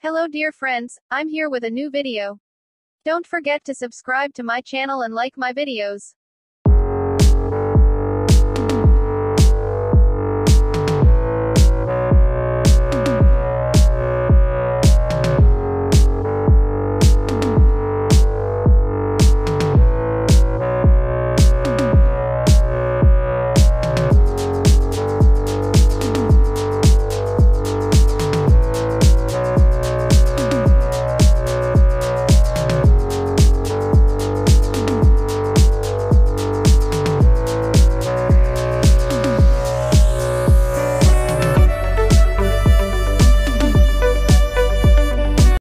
Hello dear friends, I'm here with a new video. Don't forget to subscribe to my channel and like my videos.